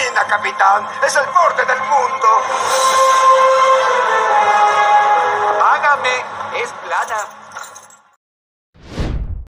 termina, capitán. Es el borde del mundo. Págame. Es plata.